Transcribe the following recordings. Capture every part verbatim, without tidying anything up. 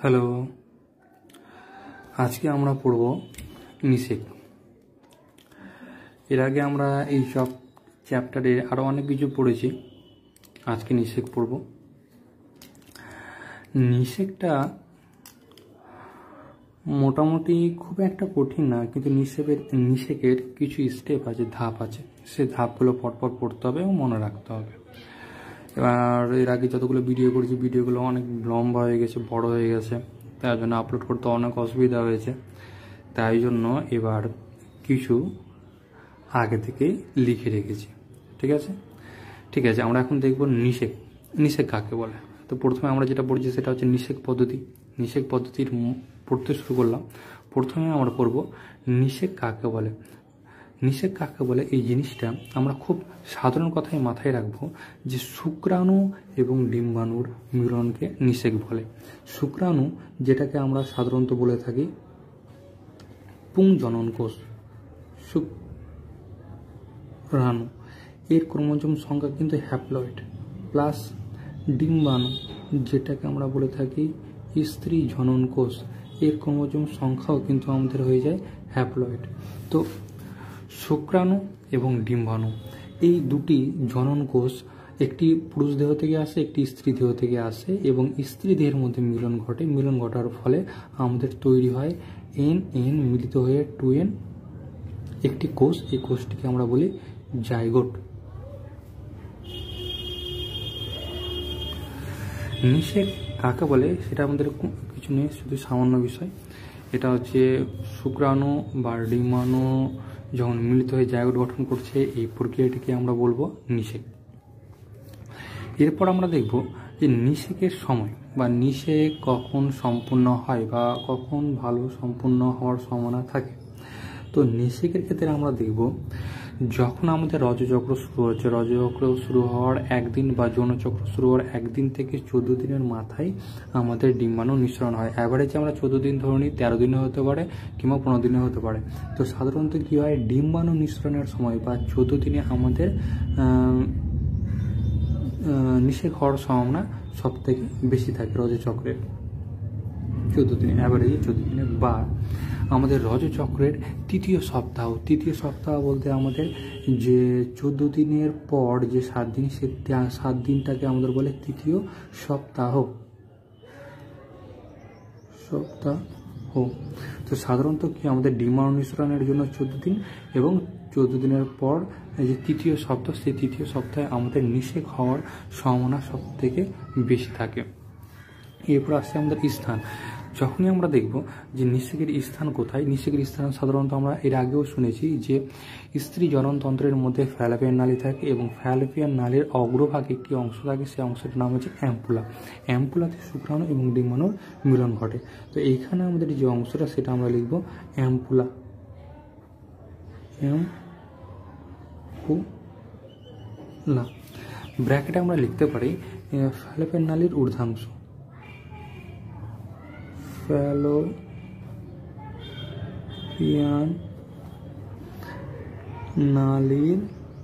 Hello, আজকে আমরা পড়ব নিষেক। এর আগে আমরা এই সব চ্যাপ্টারে আরও অনেক কিছু পড়েছি। আজকে নিষেক পড়ব। নিষেকটা মোটামুটি খুব একটা কঠিন না, কিন্তু নিষেকের নিষেকের কিছু স্টেপ আছে, ধাপ আছে। সে ধাপগুলো পরপর পড়তে হবে এবং মনে রাখতে হবে। এবার এর আগে যতগুলো ভিডিও করেছি, ভিডিওগুলো অনেক লম্বা হয়ে গেছে, বড় হয়ে গেছে, তার জন্য আপলোড করতে অনেক অসুবিধা হয়েছে। তাই জন্য এবার কিছু আগে থেকেই লিখে রেখেছি। ঠিক আছে ঠিক আছে আমরা এখন দেখব নিষেক। নিষেক কাকে বলে। তো প্রথমে আমরা যেটা পড়ছি সেটা হচ্ছে নিষেক পদ্ধতি। নিষেক পদ্ধতির পড়তে শুরু করলাম। প্রথমে আমরা পড়ব নিষেক কাকে বলে। নিষেক কাকে বলে এই জিনিসটা আমরা খুব সাধারণ কথায় মাথায় রাখবো যে শুক্রাণু এবং ডিম্বাণুর মিলনকে নিষেক বলে। শুক্রাণু যেটাকে আমরা সাধারণত বলে থাকি পুংজনন কোষ, শুক্রাণু এর ক্রোমোজোম সংখ্যা কিন্তু হ্যাপ্লয়েড, প্লাস ডিম্বাণু যেটাকে আমরা বলে থাকি স্ত্রী জনন কোষ, এর ক্রোমোজোম সংখ্যাও কিন্তু আমাদের হয়ে যায় হ্যাপ্লয়েড। তো শুক্রাণু এবং ডিম্বাণু এই দুটি জনন কোষ একটি পুরুষ দেহ থেকে আসে, একটি স্ত্রী দেহ থেকে আসে, এবং স্ত্রী দেহের মধ্যে মিলন ঘটে। মিলন ঘটার ফলে আমাদের তৈরি হয় এন এন মিলিত হয়ে টু এন একটি কোষ। এই কোষটিকে আমরা বলি জাইগোট। নিষেক কাকে বলে সেটা আমাদের কিছু নেই, শুধু সামান্য বিষয়। এটা হচ্ছে শুক্রাণু বা ডিম্বাণু যখন মিলিত হয়ে জাইগোট গঠন করছে, এই প্রক্রিয়াটিকে আমরা বলবো নিষেক। এরপর আমরা দেখব যে নিষেকের সময় বা নিষেক কখন সম্পূর্ণ হয় বা কখন ভালো সম্পূর্ণ হওয়ার সম্ভাবনা থাকে। তো নিষেকের ক্ষেত্রে আমরা দেখব যখন আমাদের রজচক্র শুরু হচ্ছে, রজচক্র শুরু হওয়ার একদিন বা যৌনচক্র শুরু হওয়ার একদিন থেকে চোদ্দ দিনের মাথায় আমাদের ডিম্বাণু নিঃসরণ হয়। অ্যাভারেজে আমরা চোদ্দ দিন ধরে নিই, তেরো দিনে হতে পারে কিংবা পনেরো দিনে হতে পারে। তো সাধারণত কী হয়, ডিম্বাণু নিঃসরণের সময় বা চোদ্দ দিনে আমাদের নিষেক হওয়ার সম্ভাবনা সব থেকে বেশি থাকে রজচক্রের চোদ্দ দিনে, অ্যাভারেজে চোদ্দ দিনে। বা আমাদের রজচক্রের তৃতীয় সপ্তাহ, তৃতীয় সপ্তাহ বলতে আমাদের যে চোদ্দ দিনের পর যে সাত দিন, সে সাত দিনটাকে আমাদের বলে তৃতীয় সপ্তাহ সপ্তাহ তো সাধারণত কি আমাদের ডিম্বাণু নিঃসরণের জন্য চোদ্দ দিন, এবং চোদ্দ দিনের পর যে তৃতীয় সপ্তাহ, সেই তৃতীয় সপ্তাহে আমাদের নিষেক হওয়ার সম্ভাবনা সব থেকে বেশি থাকে। এরপর আসছে আমাদের স্থান। যখনই আমরা দেখব যে নিষেকের স্থান কোথায়, নিষেকের স্থান সাধারণত আমরা এর আগেও শুনেছি যে স্ত্রী জননতন্ত্রের মধ্যে ফ্যালোপিয়ান নালী থাকে, এবং ফ্যালোপিয়ান নালীর অগ্রভাগে একটি অংশ থাকে, সেই অংশটির নাম হচ্ছে অ্যাম্পুলা। অ্যাম্পুলাতে শুক্রাণু এবং ডিম্বাণুর মিলন ঘটে। তো এইখানে আমাদের যে অংশটা সেটা আমরা লিখব অ্যাম্পুলা। অ্যাম্পুলা ব্র্যাকেটে আমরা লিখতে পারি ফ্যালোপিয়ান নালীর ঊর্ধ্বাংশ, ফ্যালোপিয়ান নালীর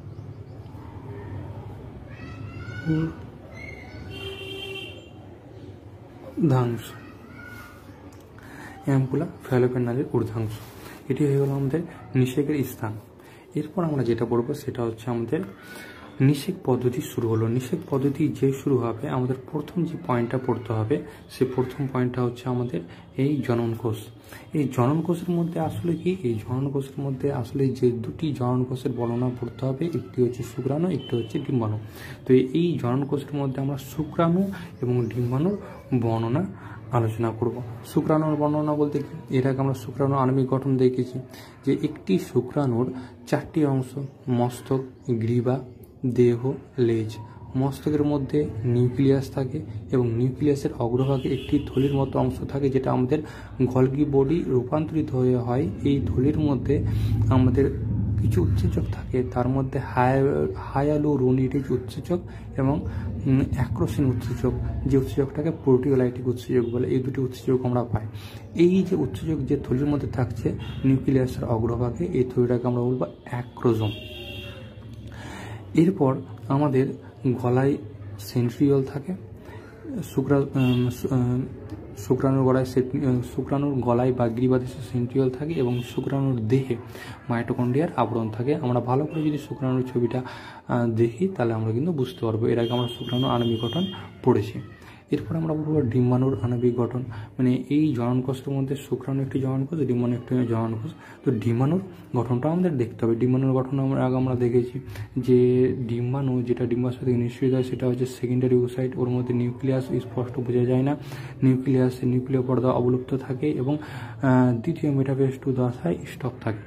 ঊর্ধ্বাংশ, অ্যাম্পুলা ফ্যালোপিয়ান নালীর ঊর্ধ্বাংশ। এটি হয়ে গেল আমাদের নিষেকের স্থান। এরপর আমরা যেটা পড়বো সেটা হচ্ছে আমাদের নিষেক পদ্ধতি শুরু হলো। নিষেক পদ্ধতি যে শুরু হবে, আমাদের প্রথম যে পয়েন্টটা পড়তে হবে, সে প্রথম পয়েন্টটা হচ্ছে আমাদের এই জনন কোষ। এই জনন কোষের মধ্যে আসলে কি, এই জনন কোষের মধ্যে আসলে যে দুটি জনন কোষের বর্ণনা পড়তে হবে, একটি হচ্ছে শুক্রাণু, একটি হচ্ছে ডিম্বাণু। তো এই জনন কোষের মধ্যে আমরা শুক্রাণু এবং ডিম্বাণুর বর্ণনা আলোচনা করব। শুক্রাণুর বর্ণনা বলতে কি, এটাকে আমরা শুক্রাণু আণবিক গঠন দেখেছি যে একটি শুক্রাণুর চারটি অংশ, মস্তক, গ্রীবা, দেহ, লেজ। মস্তকের মধ্যে নিউক্লিয়াস থাকে, এবং নিউক্লিয়াসের অগ্রভাগে একটি থলির মতো অংশ থাকে, যেটা আমাদের গলগি বডি রূপান্তরিত হয়ে হয়। এই থলির মধ্যে আমাদের কিছু উৎসেচক থাকে, তার মধ্যে হায়ালুরোনিডেজ উৎসেচক এবং অ্যাক্রোসিন উৎসেচক, যে উৎসেচকটাকে প্রোটিওলাইটিক উৎসেচক বলে। এই দুটি উৎসেচক আমরা পাই। এই যে উৎসেচক যে থলির মধ্যে থাকছে নিউক্লিয়াসের অগ্রভাগে, এই থলিটাকে আমরা বলবো অ্যাক্রোজোম। এরপর আমাদের গলায় সেন্ট্রিওল থাকে, শুক্রা শুক্রাণুর গলায় শুক্রাণুর গলায় বা গ্রীবাদেশে সেন্ট্রিওল থাকে এবং শুক্রাণুর দেহে মাইটোকন্ড্রিয়ার আবরণ থাকে। আমরা ভালো করে যদি শুক্রাণুর ছবিটা দেখি তাহলে আমরা কিন্তু বুঝতে পারবো। এর আগে আমরা শুক্রাণুর আণবিক গঠন পড়েছি। এরপর আমরা বলবো ডিম্বাণুর আণবিক গঠন, মানে এই জননকোষের মধ্যে শুক্রাণু একটি জননকোষ, ডিম্বাণু একটি জননকোষ। তো ডিম্বাণুর গঠনটা আমাদের দেখতে হবে। ডিম্বাণুর গঠন আমরা আগে আমরা দেখেছি যে ডিম্বাণু যেটা ডিম্বাশয় থেকে নিঃসৃত হয় সেটা হচ্ছে সেকেন্ডারি ওসাইট। ওর মধ্যে নিউক্লিয়াস স্পষ্ট বোঝা যায় না, নিউক্লিয়াস নিউক্লিয় পর্দা অবলুপ্ত থাকে এবং দ্বিতীয় মেটাফেজ টু দশায় স্টপ থাকে।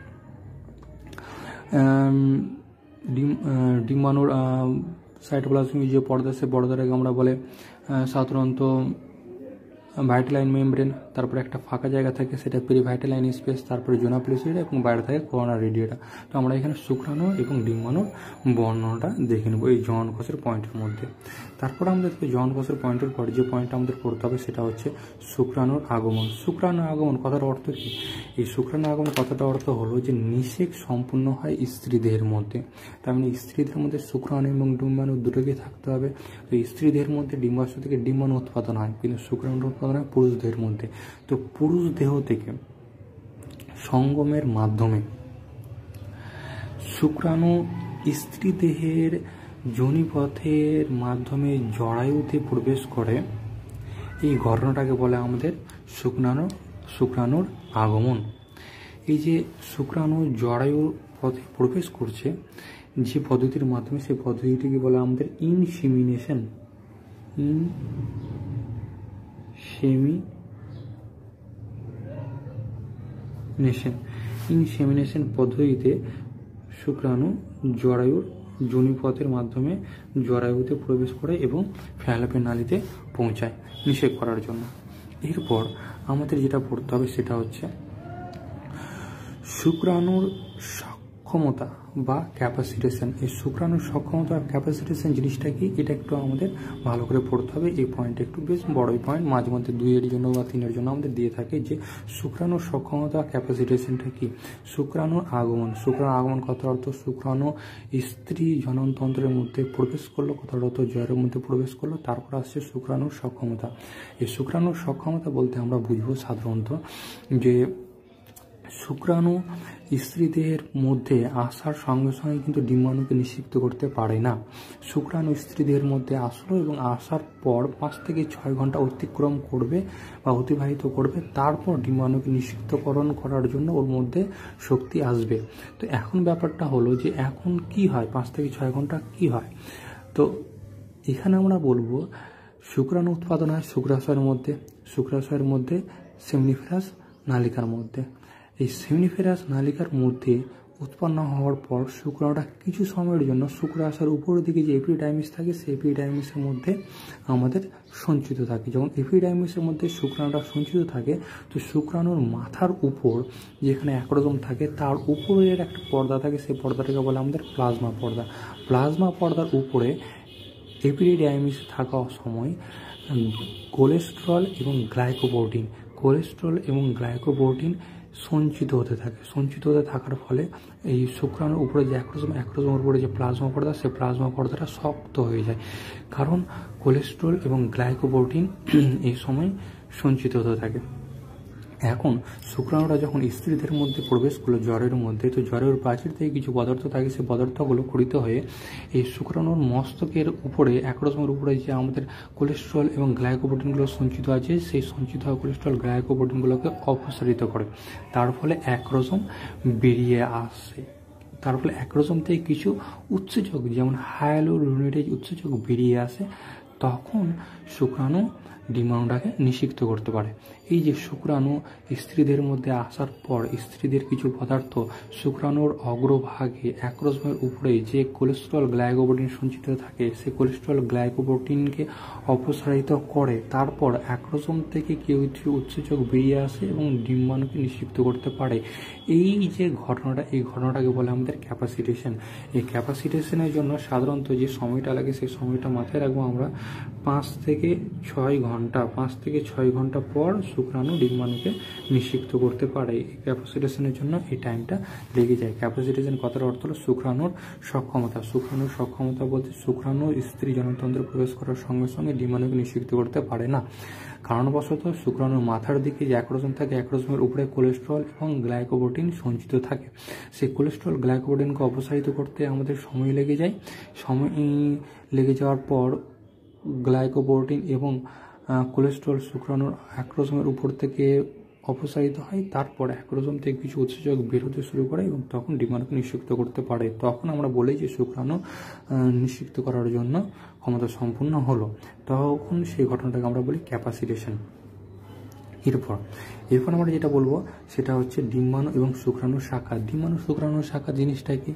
ডিম ডিম্বাণুর সাইটোপ্লাজমিক যে পর্দা সে পর্দাটাকে আমরা বলে সাধারণত ভাইটালাইন মেমব্রেন, তারপরে একটা ফাঁকা জায়গা থাকে সেটা পেরিভাইটালাইন স্পেস, তারপরে জোনা প্লুসিডা এবং বাইরে থাকে করোনা রেডিয়েটা। তো আমরা এখানে শুক্রাণু এবং ডিম্বাণুর বর্ণনাটা দেখে নেব এই জননকোষের পয়েন্টের মধ্যে। তারপরে আমাদের জননকোষের পয়েন্টের পর যে পয়েন্টটা আমাদের পড়তে হবে সেটা হচ্ছে শুক্রাণুর আগমন। শুক্রাণু আগমন কথার অর্থ কি? এই শুক্রাণু আগমন কথাটা অর্থ হলো যে নিষেক সম্পূর্ণ হয় স্ত্রীদের মধ্যে। তার মানে স্ত্রীদের মধ্যে শুক্রাণু এবং ডিম্বাণু দুটোকে থাকতে হবে। তো স্ত্রীদের মধ্যে ডিম্বাশয় থেকে ডিম্বাণু উৎপাদন হয়, কিন্তু শুক্রাণু উৎপাদন হয় পুরুষদের মধ্যে। তো পুরুষ দেহ থেকে সঙ্গমের মাধ্যমে শুক্রাণু স্ত্রী দেহের যোনিপথের মাধ্যমে জরায়ুতে প্রবেশ করে। এই ঘটনাটাকে বলে আমাদের শুক্রাণু শুক্রাণুর আগমন। এই যে শুক্রাণু জরায়ুর পথে প্রবেশ করছে যে পদ্ধতির মাধ্যমে, সেই পদ্ধতিটিকে বলে আমাদের ইনসেমিনেশন। ইনসেমিনেশন ইনসেমিনেশন পদ্ধতিতে শুক্রাণু জরায়ুর যোনিপথের মাধ্যমে জরায়ুতে প্রবেশ করে এবং ফ্যালোপিয়ান নালীতে পৌঁছায় নিষেক করার জন্য। এরপর আমাদের যেটা পড়তে হবে সেটা হচ্ছে শুক্রাণুর সক্ষমতা বা ক্যাপাসিটেশন। এই শুক্রাণুর সক্ষমতা বা ক্যাপাসিটেশন জিনিসটা কি, এটা একটু আমাদের ভালো করে পড়তে হবে। এই পয়েন্ট একটু বেশ বড়ই পয়েন্ট, মাঝে মধ্যে দুইয়ের জন্য বা তিনের জন্য আমাদের দিয়ে থাকে যে শুক্রাণুর সক্ষমতা বা ক্যাপাসিটেশনটা কি। শুক্রাণুর আগমন, শুক্রাণুর আগমন কথার অর্থ শুক্রাণু স্ত্রী জননতন্ত্রের মধ্যে প্রবেশ করলো, কথার অর্থ জয়ের মধ্যে প্রবেশ করলো। তারপর আসছে শুক্রাণুর সক্ষমতা। এই শুক্রাণুর সক্ষমতা বলতে আমরা বুঝবো সাধারণত যে শুক্রাণু স্ত্রীদের মধ্যে আসার সঙ্গে সঙ্গে কিন্তু ডিম্বাণুকে নিষিক্ত করতে পারে না। শুক্রাণু স্ত্রীদের মধ্যে আসলো এবং আসার পর পাঁচ থেকে ছয় ঘন্টা অতিক্রম করবে বা অতিবাহিত করবে, তারপর ডিম্বাণুকে নিষিক্তকরণ করার জন্য ওর মধ্যে শক্তি আসবে। তো এখন ব্যাপারটা হলো যে এখন কি হয়, পাঁচ থেকে ছয় ঘন্টা কি হয়। তো এখানে আমরা বলবো শুক্রাণু উৎপাদন হয় শুক্রাশয়ের মধ্যে, শুক্রাশয়ের মধ্যে সেমনিফেরাস নালিকার মধ্যে। এই সেমনিফেরাস নালিকার মধ্যে উৎপন্ন হওয়ার পর শুক্রাণুটা কিছু সময়ের জন্য শুক্রাশয়ের উপরের দিকে যে এপিডাইমিস থাকে সেই এপিডাইমিসের মধ্যে আমাদের সঞ্চিত থাকে। যখন এপিডাইমিসের মধ্যে শুক্রাণুটা সঞ্চিত থাকে, তো শুক্রাণুর মাথার উপর যেখানে অ্যাক্রোজোম থাকে তার উপরের একটা পর্দা থাকে, সেই পর্দাটাকে বলে আমাদের প্লাজমা পর্দা। প্লাজমা পর্দার উপরে এপিডাইমিস থাকা সময় কোলেস্টেরল এবং গ্লাইকোপ্রোটিন কোলেস্টেরল এবং গ্লাইকোপ্রোটিন সঞ্চিত হতে থাকে। সঞ্চিত হতে থাকার ফলে এই শুক্রাণুর উপরে যে অ্যাক্রোজোম অ্যাক্রোজোমের উপরে যে প্লাজমা পর্দা, সেই প্লাজমা পর্দাটা শক্ত হয়ে যায়, কারণ কোলেস্টেরল এবং গ্লাইকোপ্রোটিন এই সময় সঞ্চিত হতে থাকে। এখন শুক্রাণুরা যখন স্ত্রীদের মধ্যে প্রবেশ করলো জ্বরের মধ্যে, তো জ্বরের প্রাচীর থেকে কিছু পদার্থ থাকে, সেই পদার্থগুলো খরিত হয়ে এই শুক্রাণুর মস্তকের উপরে অ্যাক্রোজোমের উপরে যে আমাদের কোলেস্টেরল এবং গ্লাইকোপ্রোটিনগুলো সঞ্চিত আছে, সেই সঞ্চিত হওয়া কোলেস্টেরল গ্লাইকোপ্রোটিনগুলোকে অপসারিত করে। তার ফলে অ্যাক্রোজোম বেরিয়ে আসে। তার ফলে অ্যাক্রোজোম থেকে কিছু উৎসেচক যেমন হায়ালুরোনিডেজ উৎসেচক বেরিয়ে আসে, তখন শুক্রাণু ডিম্বাণুটাকে নিষিক্ত করতে পারে। এই যে শুক্রাণু স্ত্রীদের মধ্যে আসার পর স্ত্রীদের কিছু পদার্থ শুক্রাণুর অগ্রভাগে অ্যাক্রোজোমের উপরে যে কোলেস্টেরল গ্লাইকোপ্রোটিন সঞ্চিত থাকে, সেই কোলেস্টেরল গ্লাইকোপ্রোটিনকে অপসারিত করে। তারপর অ্যাক্রোজোম থেকে কেউ কিছু উৎসেচক বেরিয়ে আসে এবং ডিম্বাণুকে নিষিক্ত করতে পারে। এই যে ঘটনাটা, এই ঘটনাটাকে বলে আমাদের ক্যাপাসিটেশন। এই ক্যাপাসিটেশনের জন্য সাধারণত যে সময়টা লাগে সেই সময়টা মাথায় রাখবো আমরা, পাঁচ থেকে ছয় ঘন্টা ঘন্টা পাঁচ থেকে ছয় ঘন্টা পর শুক্রাণু ডিম্বাণুকে নিষিক্ত করতে পারে। ক্যাপাসিটেশনের জন্য এই টাইমটা লেগে যায়। ক্যাপাসিটেশন কথার অর্থ হলো শুক্রাণুর সক্ষমতা। শুক্রাণুর সক্ষমতা বলতে শুক্রাণু স্ত্রী জননতন্ত্রে প্রবেশ করার সঙ্গে সঙ্গে ডিম্বাণুকে নিষিক্ত করতে পারে না। কারণবশত শুক্রাণুর মাথার দিকে যে অ্যাক্রোজোম থাকে, অ্যাক্রোজোমের উপরে কোলেস্ট্রল এবং গ্লাইকোপ্রোটিন সঞ্চিত থাকে। সেই কোলেস্ট্রল গ্লাইকোপ্রোটিনকে অপসারিত করতে আমাদের সময় লেগে যায়। সময় লেগে যাওয়ার পর গ্লাইকোপ্রোটিন এবং কোলেস্ট্রল শুক্রাণুর অ্যাক্রোজোমের উপর থেকে অপসারিত হয়। তারপর অ্যাক্রোজোম থেকে কিছু উৎসেচক বেরোতে শুরু করে এবং তখন ডিম্বাণুকে নিষিক্ত করতে পারে। তখন আমরা বলি যে শুক্রাণু নিষিক্ত করার জন্য ক্ষমতা সম্পূর্ণ হলো। তখন সেই ঘটনাটাকে আমরা বলি ক্যাপাসিটেশন। এরপর এরপর আমরা যেটা বলবো সেটা হচ্ছে ডিম্বাণু এবং শুক্রাণুর শাখা। ডিম্বাণু শুক্রাণুর শাখা জিনিসটা কি?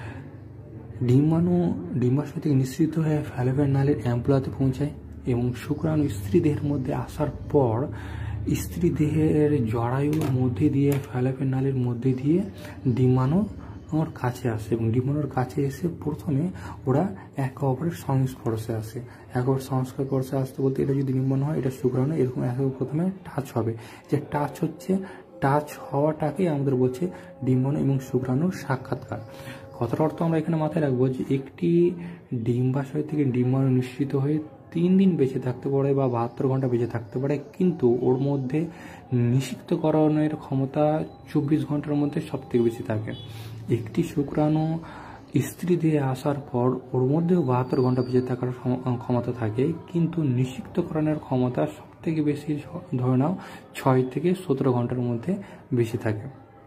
ডিম্বাণু ডিম্বাশয় থেকে নিঃসৃত হয়ে ফ্যালোপিয়ান নালীর অ্যাম্পুলাতে পৌঁছায় এবং শুক্রাণু স্ত্রী দেহের মধ্যে আসার পর স্ত্রী দেহের জরায়ুর মধ্যে দিয়ে ফ্যালোপিয়ান নালীর মধ্যে দিয়ে ডিম্বাণু আমার কাছে আসে এবং ডিম্বাণুর কাছে এসে প্রথমে ওরা একে অপরের সংস্পর্শে আসে। একে অপরের সংস্পর্শে আসতে বলতে এটা যদি ডিম্বাণু হয়, এটা শুক্রাণু, এরকম একে প্রথমে টাচ হবে। যে টাচ হচ্ছে, টাচ হওয়াটাকেই আমাদের বলছে ডিম্বাণু এবং শুক্রাণুর সাক্ষাৎকার। কথার অর্থ আমরা এখানে মাথায় রাখবো যে একটি ডিম্বাশয় থেকে ডিম্বাণু নিঃসৃত হয়ে তিন দিন বেঁচে থাকতে পারে বা বাহাত্তর ঘন্টা বেঁচে থাকতে পারে, কিন্তু ওর মধ্যে নিষিক্তকরণের ক্ষমতা চব্বিশ ঘন্টার মধ্যে সব থেকে বেশি থাকে। একটি শুক্রাণু স্ত্রী দিয়ে আসার পর ওর মধ্যেও বাহাত্তর ঘন্টা বেঁচে থাকার ক্ষমতা থাকে, কিন্তু নিষিক্তকরণের ক্ষমতা সব থেকে বেশি ধরে নাও ছয় থেকে সতেরো ঘন্টার মধ্যে বেশি থাকে।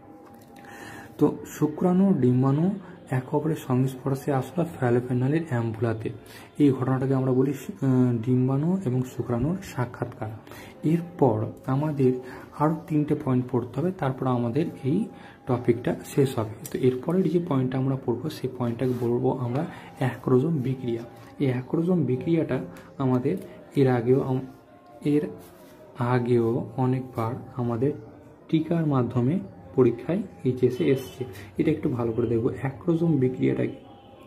তো শুক্রাণু ডিম্বাণু একে অপরের সংস্পর্শে আসলো ফ্যালোপিয়ান নালীর অ্যাম্পুলাতে। এই ঘটনাটাকে আমরা বলি ডিম্বাণু এবং শুক্রাণুর সাক্ষাৎকার। এরপর আমাদের আরও তিনটে পয়েন্ট পড়তে হবে, তারপর আমাদের এই টপিকটা শেষ হবে। তো এরপরের যে পয়েন্টটা আমরা পড়বো সেই পয়েন্টটাকে বলবো আমরা অ্যাক্রোজোম বিক্রিয়া। এই অ্যাক্রোজোম বিক্রিয়াটা আমাদের এর আগেও এর আগেও অনেকবার আমাদের টিকার মাধ্যমে পরীক্ষায় এইচএসে এসছে। এটা একটু ভালো করে দেখবো। অ্যাক্রোজোম বিক্রিয়াটা কি?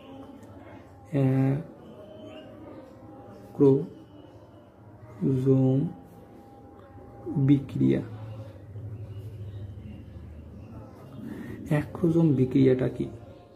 অ্যাক্রোজোম বিক্রিয়া অ্যাক্রোজোম বিক্রিয়াটা কি?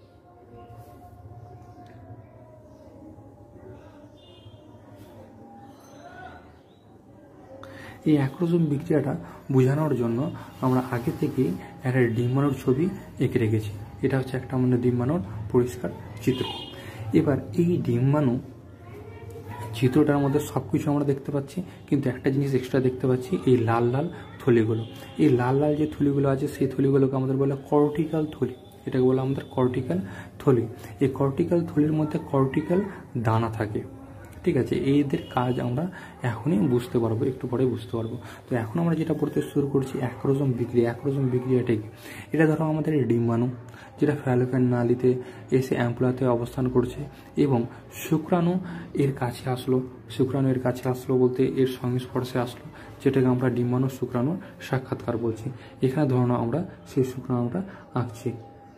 এই অ্যাক্রোজোম বিক্রিয়াটা বোঝানোর জন্য আমরা আগে থেকে একটা ডিম্বাণুর ছবি এঁকে রেখেছি। এটা হচ্ছে একটা আমাদের ডিম্বাণুর পরিষ্কার চিত্র। এবার এই ডিম্বাণু চিত্রটার মধ্যে সব কিছু আমরা দেখতে পাচ্ছি, কিন্তু একটা জিনিস এক্সট্রা দেখতে পাচ্ছি, এই লাল লাল থলিগুলো। এই লাল লাল যে থলিগুলো আছে সেই থলিগুলোকে আমাদের বলে কর্টিক্যাল থলি। এটাকে বলে আমাদের কর্টিক্যাল থলি। এই কর্টিক্যাল থলির মধ্যে কর্টিক্যাল দানা থাকে। ঠিক আছে, এদের কাজ আমরা এখনই বুঝতে পারবো, একটু পরে বুঝতে পারবো। তো এখন আমরা যেটা পড়তে শুরু করছি অ্যাক্রোজোম বিক্রিয়া। অ্যাক্রোজোম বিক্রিয়াটা কি? এটা ধরো আমাদের ডিম্বাণু যেটা ফ্যালোপিয়ান নালীতে এসে অ্যাম্পুলাতে অবস্থান করছে এবং শুক্রাণু এর কাছে আসলো। শুক্রাণু এর কাছে আসলো বলতে এর সংস্পর্শে আসলো, যেটাকে আমরা ডিম্বাণু শুক্রাণুর সাক্ষাৎকার বলছি। এখানে ধরো আমরা সেই শুক্রাণুটা আঁকছি।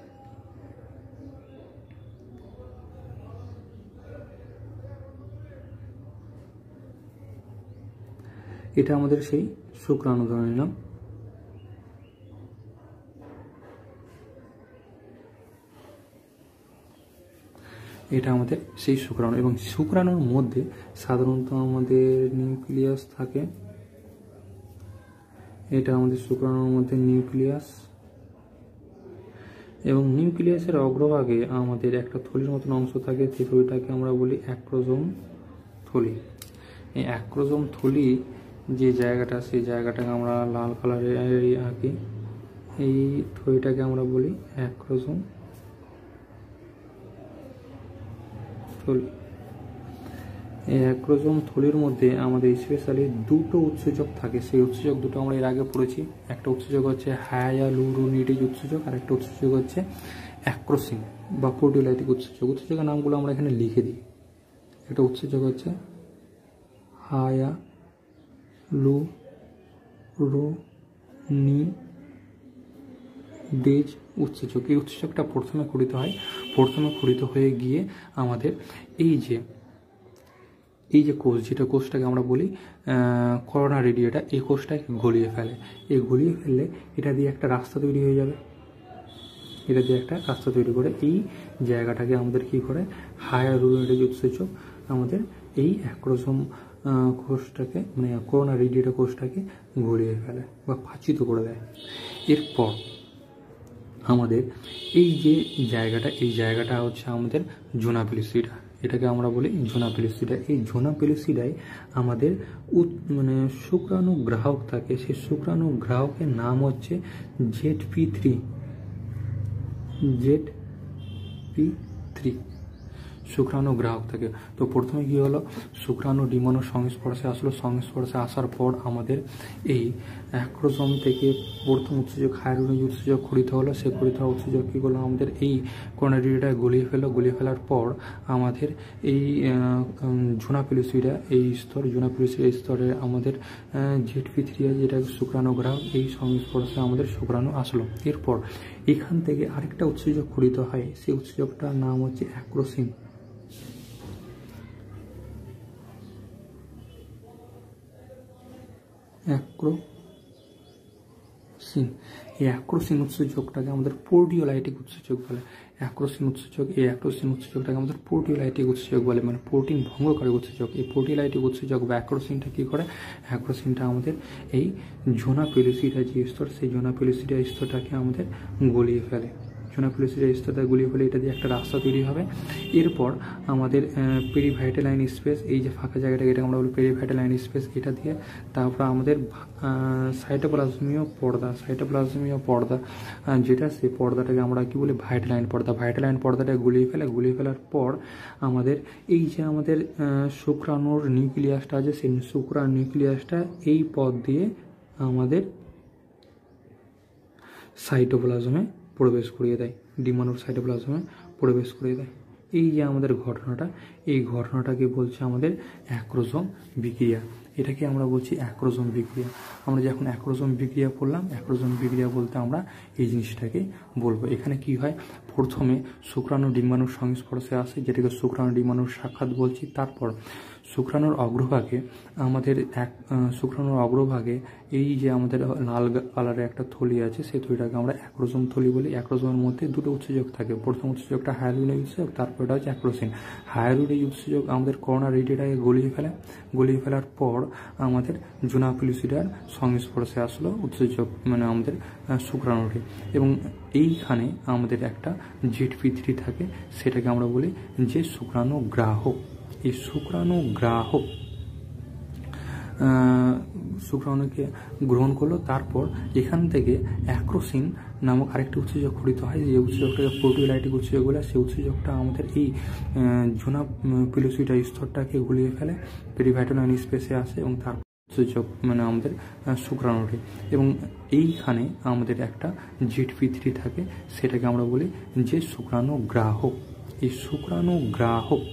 এটা আমাদের সেই শুক্রাণু ধরে নিলাম। এটা আমাদের সেই শুক্রাণু এবং শুক্রাণুর মধ্যে সাধারণত আমাদের নিউক্লিয়াস থাকে। এটা আমাদের শুক্রাণুর মধ্যে নিউক্লিয়াস এবং নিউক্লিয়াসের অগ্রভাগে আমাদের একটা থলির মতন অংশ থাকে। সেই থলিটাকে আমরা বলি অ্যাক্রোজোম থলি। এই অ্যাক্রোজোম থলি যে জায়গাটা, সেই জায়গাটাকে আমরা লাল কালারে আঁকি। এই থলিটাকে আমরা বলি অ্যাক্রোজোম থলি। এই অ্যাক্রোজোম থলির মধ্যে আমাদের স্পেশালি দুটো উৎসেচক থাকে। সেই উৎসেচক দুটো আমরা এর আগে পড়েছি। একটা উৎসেচক হচ্ছে হায়ালুরোনিডেজ উৎসেচক, আর একটা উৎসেচক হচ্ছে অ্যাক্রোসিন বা প্রোটিওলাইটিক উৎসেচক। উৎসেচকের নামগুলো আমরা এখানে লিখে দিই। একটা উৎসেচক হচ্ছে হায়ালুরোনিডেজ উৎসেচক। এই উৎসেচকটা প্রথমে ক্ষরিত হয়। প্রথমে ক্ষরিত হয়ে গিয়ে আমাদের এই যে এই যে কোষ, যেটা কোষটাকে আমরা বলি করোনা রেডিয়েটা, এই কোষটাকে গলিয়ে ফেলে। এই গলিয়ে ফেললে এটা দিয়ে একটা রাস্তা তৈরি হয়ে যাবে, এটা দিয়ে একটা রাস্তা তৈরি করে এই জায়গাটাকে আমাদের কি করে, হায়ালুরোনিক উৎসেচক আমাদের এই অ্যাক্রোসোম কোষটাকে মানে করোনা রেডিয়েটা কোষটাকে গলিয়ে ফেলে বা পাচিত করে দেয়। এরপর আমাদের এই যে জায়গাটা, এই জায়গাটা হচ্ছে আমাদের জোনা পেলিসিডা, এটাকে আমরা বলি জোনা পেলিসিডা। এই জোনা পেলিসিডায় আমাদের মানে শুক্রাণু গ্রাহক থাকে, সেই শুক্রাণু গ্রাহকের নাম হচ্ছে Z P three, Z P three শুক্রাণু গ্রাহক থাকে। তো প্রথমে কি হলো, শুক্রাণু ডিম্বাণুর সংস্পর্শে আসলো, সংস্পর্শে আসার পর আমাদের এই অ্যাক্রোসোম থেকে প্রথম উৎসেচক হায়ালুরোনিক উৎসেচক খরিত হলো। সে খরিত হওয়া উৎসেচক কী করলো, আমাদের এই করোনা রেডিয়েটায় গলিয়ে ফেলো। গলিয়ে ফেলার পর আমাদের এই জোনা পেলিসিডা এই স্তর, জোনা পেলিসিডা স্তরে আমাদের জেড পি থ্রি যেটা শুক্রাণু গ্রাহক, এই সংস্পর্শে আমাদের শুক্রাণু আসলো। এরপর এখান থেকে আরেকটা উৎসেচক খরিত হয়, সেই উৎসেচকটার নাম হচ্ছে অ্যাক্রোসিন। অ্যাক্রোসিন, এই অ্যাক্রোসিন উৎসেচকটাকে আমাদের প্রোটিওলাইটিক উৎসেচক বলে। অ্যাক্রোসিন উৎসেচক, এই অ্যাক্রোসিন উৎসেচকটাকে আমাদের প্রোটিওলাইটিক উৎসেচক বলে, মানে প্রোটিন ভঙ্গকারী উৎসেচক। এই প্রোটিওলাইটিক উৎসেচক বা অ্যাক্রোসিনটা কী করে, অ্যাক্রোসিনটা আমাদের এই জোনা পেলিসিডা যে স্তর, সেই জোনা পেলিসিডা স্তরটাকে আমাদের গলিয়ে ফেলে। জোনা পেলিসিডা স্তরটা গলিয়ে ফেলে এটা দিয়ে একটা রাস্তা তৈরি হবে। এরপর আমাদের পেরিভাইটালাইন স্পেস, এই যে ফাঁকা জায়গাটা, এটাকে আমরা বলি পেরিভাইটালাইন স্পেস, এটা দিয়ে তারপর আমাদের সাইটোপ্লাজমীয় পর্দা, সাইটোপ্লাজমীয় পর্দা যেটা, সেই পর্দাটাকে আমরা কি বলি, ভাইটালাইন পর্দা। ভাইটালাইন পর্দাটা গুলিয়ে ফেলে, গুলিয়ে ফেলার পর আমাদের এই যে আমাদের শুক্রাণুর নিউক্লিয়াসটা আছে, সেই শুক্রাণু নিউক্লিয়াসটা এই পথ দিয়ে আমাদের সাইটোপ্লাজমে প্রবেশ করিয়ে দেয়, ডিম্বাণুর সাইটোপ্লাজমে প্রবেশ করিয়ে দেয়। এই যে আমাদের ঘটনাটা, এই ঘটনাটাকে বলছে আমাদের অ্যাক্রোসোম বিক্রিয়া। এটাকে আমরা বলছি অ্যাক্রোসোম বিক্রিয়া। আমরা যখন অ্যাক্রোসোম বিক্রিয়া পড়লাম, অ্যাক্রোসোম বিক্রিয়া বলতে আমরা এই জিনিসটাকে বলবো। এখানে কি হয়, প্রথমে শুক্রাণু ডিম্বাণুর সংস্পর্শে আসে, যেটাকে শুক্রাণু ডিম্বাণুর সাক্ষাৎ বলছি। তারপর শুক্রাণুর অগ্রভাগে আমাদের এক শুক্রাণুর অগ্রভাগে এই যে আমাদের লাল কালারের একটা থলি আছে, সেই থলিটাকে আমরা অ্যাক্রোসোম থলি বলি। অ্যাক্রোসোমের মধ্যে দুটো উৎসেচক থাকে, প্রথম উৎসেচকটা হায়ালুরোনিক উৎসেচক, তারপর এটা হচ্ছে অ্যাক্রোসিন। হায়ালুরোনিক উৎসেচক আমাদের করোনা রেডিয়েটাকে গলিয়ে ফেলে, গলিয়ে ফেলার পর আমাদের জোনা পেলিসিডার সংস্পর্শে আসলো উৎসেচক মানে আমাদের শুক্রাণুটি, এবং এইখানে আমাদের একটা জেড পি থ্রি থাকে, সেটাকে আমরা বলি যে শুক্রাণু গ্রাহক। এই শুক্রাণু গ্রাহক শুক্রাণুকে গ্রহণ করলো। তারপর এখান থেকে অ্যাক্রোসিন নামক আরেকটি উৎসেচক খরিত হয়, যে উৎসেচকটাকে প্রোটিওলাইটিক উৎসেচক বলে। সেই উৎসেচকটা আমাদের এই জোনা পেলিসিডা স্তরটাকে গুলিয়ে ফেলে, পেরিভাইটালাইন স্পেসে আসে, এবং তারপর উৎসেচক মানে আমাদের শুক্রাণুটি, এবং এইখানে আমাদের একটা জেড পি থ্রি থাকে, সেটাকে আমরা বলি যে শুক্রাণু গ্রাহক। এই শুক্রাণু গ্রাহক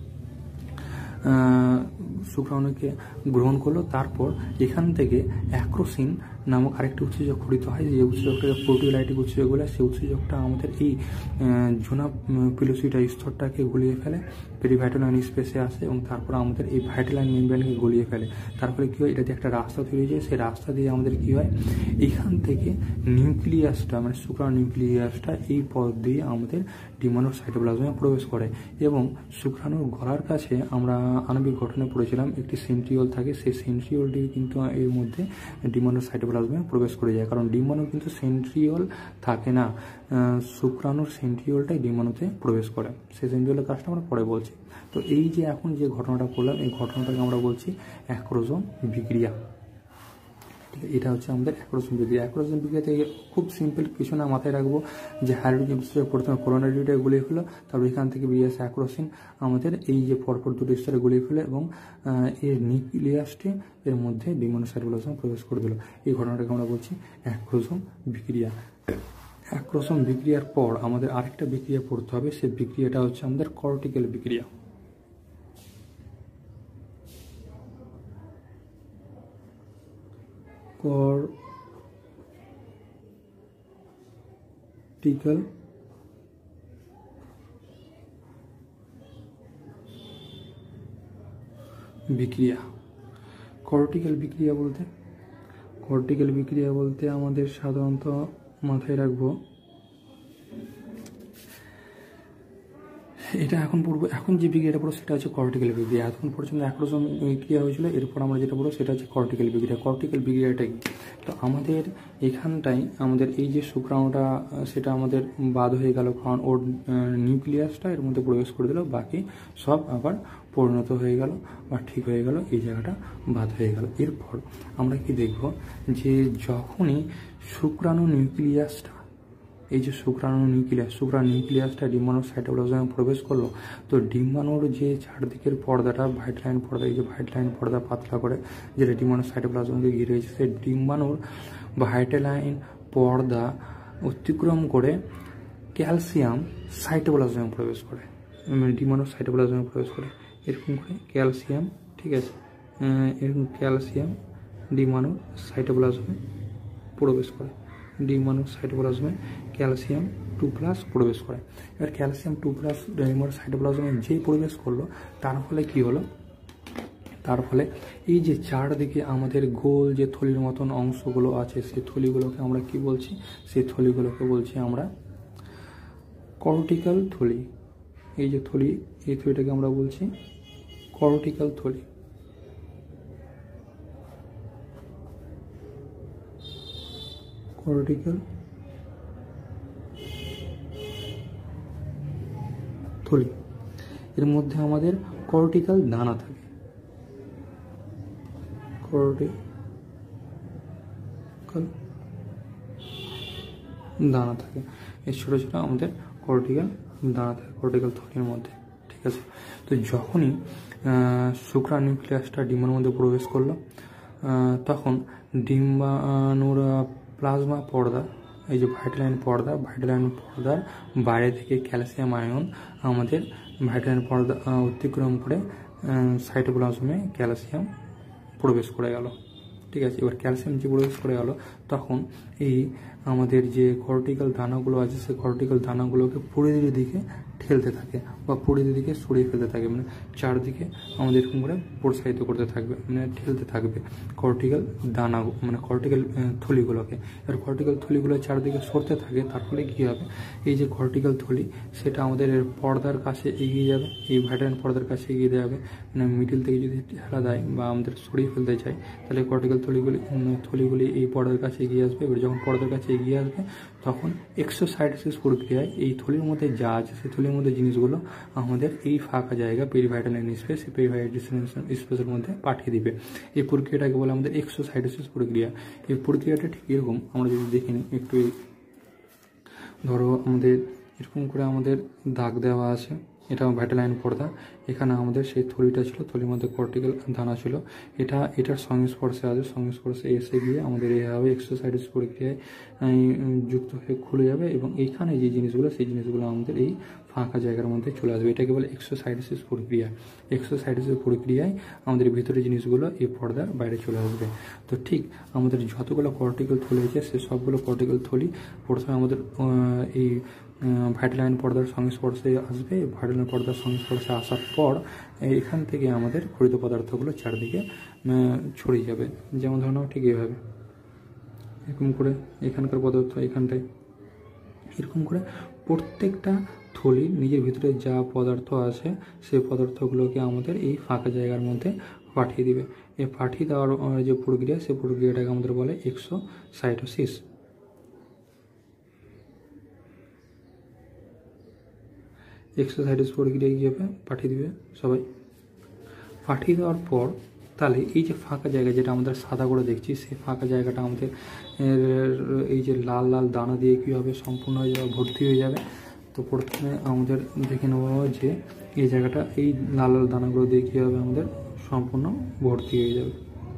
শুক্রাণুকে গ্রহণ করলো। তারপর এখান থেকে অ্যাক্রোসিন নামক আরেকটি উৎসেচক খরিত হয়, যে উৎসেচকটাকে প্রোটিওলাইটিক উৎসেচক বলে। সেই উৎসেচকটা আমাদের এই জোনা পেলিসিডা স্তরটাকে গলিয়ে ফেলে, পেরিভাইটালাইন স্পেসে আসে, এবং তারপর আমাদের এই ভাইটালাইন মেমব্রেনকে গলিয়ে ফেলে। তারপরে কী হয়, এটা দিয়ে একটা রাস্তা তৈরি হয়ে যায়। সেই রাস্তা দিয়ে আমাদের কী হয়, এইখান থেকে নিউক্লিয়াসটা মানে শুক্রাণু নিউক্লিয়াসটা এই পথ দিয়ে আমাদের ডিম্বাণুর সাইটোপ্লাজমে প্রবেশ করে, এবং শুক্রাণুর গলার কাছে আমরা আণবিক গঠনে পড়েছিলাম একটি সেন্ট্রিওল থাকে। সেই সেন্ট্রিওলটি কিন্তু এর মধ্যে ডিম্বাণুর সাইটোপ্লাজমে প্রবেশ করে যায়, কারণ ডিম্বাণু কিন্তু সেন্ট্রিওল থাকে না, শুক্রাণুর সেন্ট্রিওলটাই ডিম্বাণুতে প্রবেশ করে। সেই সেন্ট্রিওলের কাজটা আমরা পরে বলছি। তো এই যে এখন যে ঘটনাটা করলাম, এই ঘটনাটাকে আমরা বলছি অ্যাক্রোসোম বিক্রিয়া। ঠিক আছে, এটা হচ্ছে আমাদের অ্যাক্রোসোম বিক্রিয়া। অ্যাক্রোসোম বিক্রিয়াতে খুব সিম্পল কিছু না, মাথায় রাখবো যে হাইড্রোজেন প্রথমে করোনা রেডিয়েটারে গুলিয়ে ফেলো, তারপর এখান থেকে বেরিয়ে আসে অ্যাক্রোসিন, আমাদের এই যে পরপর দুটো স্তরে গুলিয়ে ফেলে, এবং এর নিউক্লিয়াসটি এর মধ্যে ডিম্বাণু সাইটোপ্লাজমে প্রবেশ করে দিল। এই ঘটনাটাকে আমরা বলছি অ্যাক্রোসোম বিক্রিয়া। অ্যাক্রোসোম বিক্রিয়ার পর আমাদের আরেকটা বিক্রিয়া পড়তে হবে, সেই বিক্রিয়াটা হচ্ছে আমাদের কর্টিক্যাল বিক্রিয়া। কর্টিক্যাল বিক্রিয়া। কর্টিক্যাল বিক্রিয়া বলতে কর্টিক্যাল বিক্রিয়া বলতে আমাদের সাধারণত মাথায় রাখবো, এটা এখন পড়বো, এখন যে বিক্রিয়াটা পড়বো সেটা হচ্ছে কর্টিক্যাল বিক্রিয়া। এখন পর্যন্ত একরকম বিক্রিয়া হয়েছিল, এরপর আমরা যেটা পড়বো সেটা হচ্ছে কর্টিক্যাল বিক্রিয়া। কর্টিক্যাল বিক্রিয়াটা কি? তো আমাদের এখানটাই আমাদের এই যে শুক্রাণুটা সেটা আমাদের বাদ হয়ে গেল, কারণ ওর নিউক্লিয়াসটা এর মধ্যে প্রবেশ করে দিল, বাকি সব আবার পরিণত হয়ে গেল বা ঠিক হয়ে গেল, এই জায়গাটা বাদ হয়ে গেল। এরপর আমরা কি দেখব যে যখনই শুক্রাণু নিউক্লিয়াসটা, এই যে শুক্রাণু নিউক্লিয়াস শুক্রাণু নিউক্লিয়াসটা ডিম্বাণুর সাইটোপ্লাজমে প্রবেশ করলো, তো ডিম্বাণুর যে চারদিকের পর্দাটা ভাইট লাইন পর্দা, এই যে ভাইট লাইন পর্দা পাতলা করে যেটা ডিম্বাণুর সাইটোপ্লাজমকে ঘিরে রয়েছে, সেই ডিম্বাণুর ভাইট লাইন পর্দা অতিক্রম করে ক্যালসিয়াম সাইটোপ্লাজমে প্রবেশ করে, মানে ডিম্বাণুর সাইটোপ্লাজমে প্রবেশ করে এরকম করে ক্যালসিয়াম, ঠিক আছে, এরকম ক্যালসিয়াম ডিম্বাণুর সাইটোপ্লাজমে প্রবেশ করে, ডিম্বাণুর সাইটোপ্লাজমে ক্যালসিয়াম টু প্লাস প্রবেশ করে। এবার ক্যালসিয়াম টু প্লাস ডিম্বাণুর সাইটোপ্লাজমে যে প্রবেশ করলো, তার ফলে কি হলো, তার ফলে এই যে চারদিকে আমাদের গোল যে থলির মতন অংশগুলো আছে, সেই থলিগুলোকে আমরা কি বলছি, সেই থলিগুলোকে বলছি আমরা কর্টিক্যাল থলি। এই যে থলি, এই থলিটাকে আমরা বলছি কর্টিক্যাল থলি। কর্টিক্যাল থলি, এর মধ্যে আমাদের কর্টিক্যাল দানা থাকে, কর্টিক্যাল দানা থাকে, এই ছোটো ছোটো আমাদের কর্টিক্যাল দানা থাকে কর্টিক্যাল থলির মধ্যে, ঠিক আছে। তো যখনই শুক্রাণু নিউক্লিয়াসটা ডিম্বাণুর মধ্যে প্রবেশ করলো, তখন ডিম্বাণুর প্লাজমা পর্দা, এই যে ভাইটালাইন পর্দা, ভাইটালাইন পর্দার বাইরে থেকে ক্যালসিয়াম আয়ন আমাদের ভাইটালাইন পর্দা অতিক্রম করে সাইটোপ্লাজমে ক্যালসিয়াম প্রবেশ করে গেল, ঠিক আছে। এবার ক্যালসিয়াম যে প্রবেশ করে গেল, তখন এই আমাদের যে কর্টিক্যাল দানাগুলো আছে, সেই কর্টিক্যাল দানাগুলোকে পরিধির দিকে ঠেলতে থাকে বা পরিধির দিকে সরিয়ে ফেলতে থাকে, মানে চারদিকে আমাদের এরকম করে প্রসারিত করতে থাকবে, মানে ঠেলতে থাকবে কর্টিক্যাল দানা, মানে কর্টিক্যাল থলিগুলোকে। এবার কর্টিক্যাল থলিগুলো চারদিকে সরতে থাকে, তার ফলে কী হবে, এই যে কর্টিক্যাল থলি সেটা আমাদের পর্দার কাছে এগিয়ে যাবে, এই ভাইটালাইন পর্দার কাছে এগিয়ে যাবে, মানে মিডিল থেকে যদি ঠেলা দেয় বা আমাদের সরিয়ে ফেলতে চাই, তাহলে কর্টিক্যাল থলিগুলি থলিগুলি এই পর্দার কাছে এগিয়ে আসবে। এবার যখন পর্দার কাছে এগিয়ে আসবে, তখন এক্সোসাইটোসিস প্রক্রিয়ায় এই থলির মধ্যে যা আছে, সেই থলির মধ্যে জিনিসগুলো আমাদের এই ফাঁকা জায়গা পেরিভাইটালাইন স্পেস, এই পেরিভাইটালাইন স্পেসের মধ্যে পাঠিয়ে দিবে। এই প্রক্রিয়াটাকে বলে আমাদের এক্সোসাইটোসিস প্রক্রিয়া। এই প্রক্রিয়াটা ঠিক এরকম, আমরা যদি দেখে নিই একটু, ধরো আমাদের এরকম করে আমাদের দাগ দেওয়া আছে, এটা ভাইটালাইন পর্দা, এখানে আমাদের সেই থলিটা ছিল, থলির মধ্যে কর্টিক্যাল দানা ছিল, এটা এটার সংস্পর্শে আছে, সংস্পর্শে এসে গিয়ে আমাদের এইভাবে এক্সোসাইটোসিস প্রক্রিয়ায় যুক্ত হয়ে খুলে যাবে, এবং এইখানে যে জিনিসগুলো, সেই জিনিসগুলো আমাদের এই ফাঁকা জায়গার মধ্যে চলে আসবে। এটাকে বলে এক্সোসাইটোসিস প্রক্রিয়া। এক্সোসাইটোসিস প্রক্রিয়ায় আমাদের ভিতরে জিনিসগুলো এই পর্দার বাইরে চলে আসবে। তো ঠিক আমাদের যতগুলো কর্টিক্যাল থলি আছে, সে সবগুলো কর্টিক্যাল থলি প্রথমে আমাদের এই ভাইটালাইন পর্দার সংস্পর্শে আসবে। ভাইটালাইন পর্দার সংস্পর্শে আসার পর এখান থেকে আমাদের খরিত পদার্থগুলো চারদিকে ছড়িয়ে যাবে। যেমন ধরুন ঠিক এইভাবে এরকম করে এখানকার পদার্থ এখানটায়, এরকম করে প্রত্যেকটা থলি নিজের ভিতরে যা পদার্থ আছে, সেই পদার্থগুলোকে আমাদের এই ফাঁকা জায়গার মধ্যে পাঠিয়ে দিবে। এই পাঠিয়ে দেওয়ার যে প্রক্রিয়া, সেই প্রক্রিয়াটাকে আমাদের বলে এক্সোসাইটোসিস। এক্সোসাইটোসিস প্রক্রিয়া কী হবে, পাঠিয়ে দিবে সবাই। পাঠিয়ে দেওয়ার পর তাহলে এই যে ফাঁকা জায়গা, যেটা আমাদের সাদা করে দেখছি, সেই ফাঁকা জায়গাটা আমাদের এই যে লাল লাল দানা দিয়ে কী হবে, সম্পূর্ণ হয়ে যাবে, ভর্তি হয়ে যাবে। তো প্রথমে আমাদের দেখে নেব যে এই জায়গাটা, এই লাল লাল দানাগুলো দিয়ে কী হবে, আমাদের সম্পূর্ণ ভর্তি হয়ে যাবে।